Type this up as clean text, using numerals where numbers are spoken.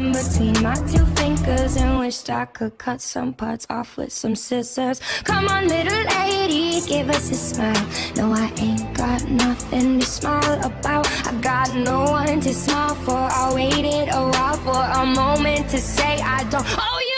between my two fingers and wished I could cut some parts off with some scissors. Come on, little lady, give us a smile. No, I ain't got nothing to smile about. I got no one to smile for. I waited a while for a moment to say I don't. Oh,